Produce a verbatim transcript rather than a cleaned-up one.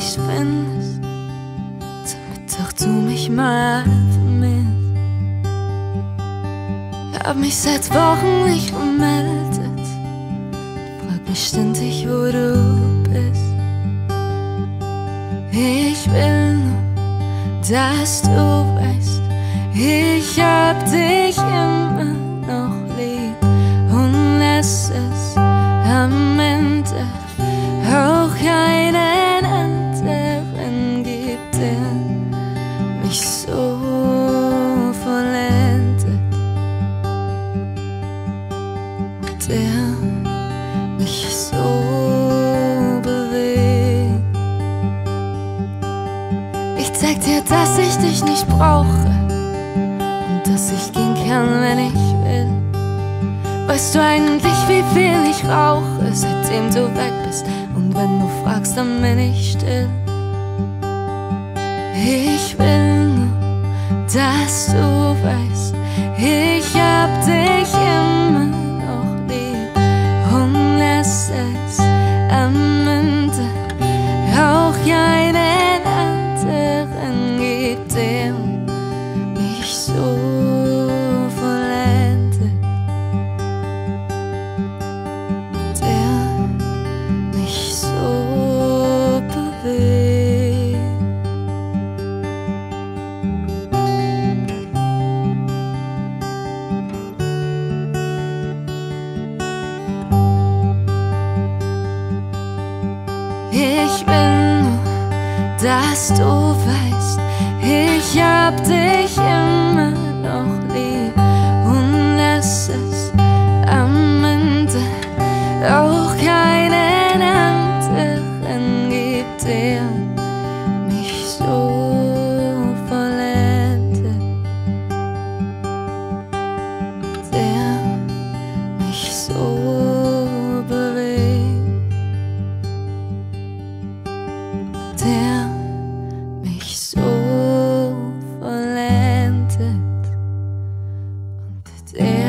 nicht findest, damit auch du mich mal vermisst. Hab mich seit Wochen nicht gemeldet, frag mich ständig, wo du bist. Ich will nur, dass du weißt, ich hab dich immer noch lieb und lass es am Ende auch keinen anderen gibt, der mich so vollendet, der mich so bewegt. Ich zeig dir, dass ich dich nicht brauche und dass ich gehen kann, wenn ich will. Weißt du eigentlich, wie viel ich rauche, seitdem du weg bist? Und wenn du fragst, dann bin ich still. Ich will nur, dass du weißt, ich hab dich immer noch lieb und lass es am Ende auch keinen anderen gibt, der mich so vollendet, der mich so bewegt. Ich will nur, dass du weißt, ich hab dich immer noch lieb und lass es am Ende auch keinen anderen gibt, der mich so vollendet, der mich so bewegt, der mich so vollendet und der